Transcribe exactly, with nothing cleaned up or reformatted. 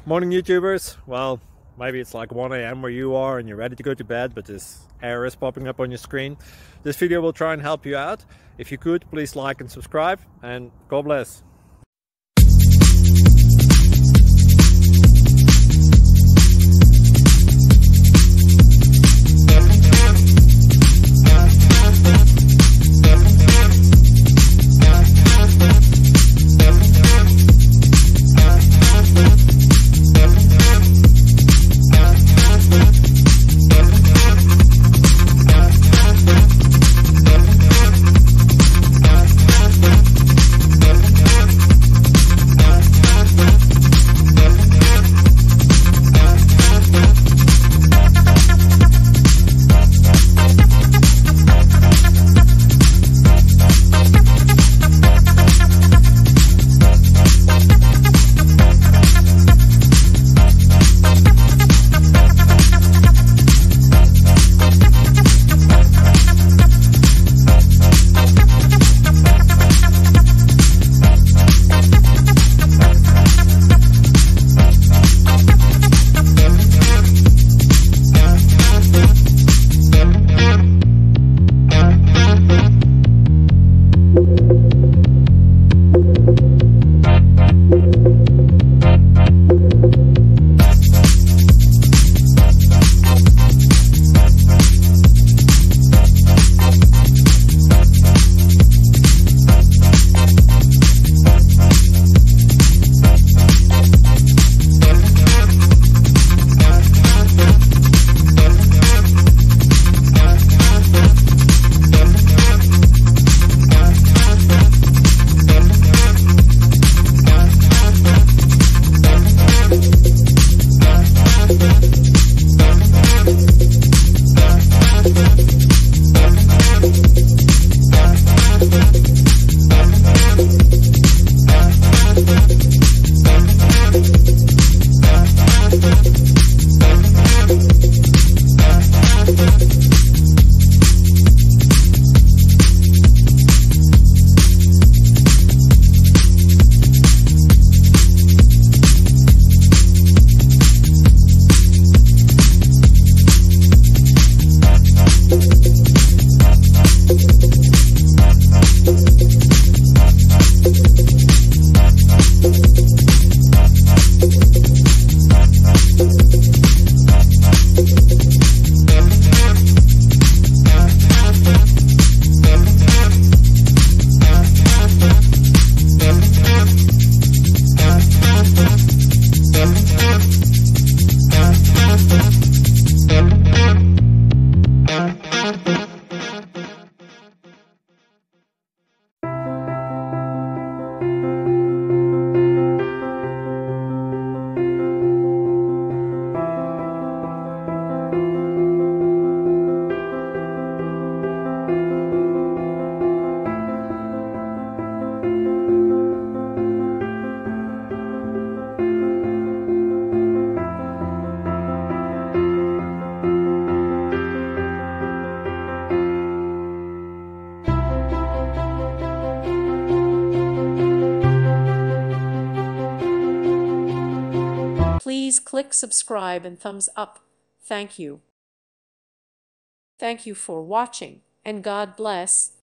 Morning YouTubers. Well, maybe it's like one A M where you are and you're ready to go to bed, but this error is popping up on your screen. This video will try and help you out. If you could, please like and subscribe, and God bless. Please click subscribe and thumbs up. Thank you. Thank you for watching, and God bless.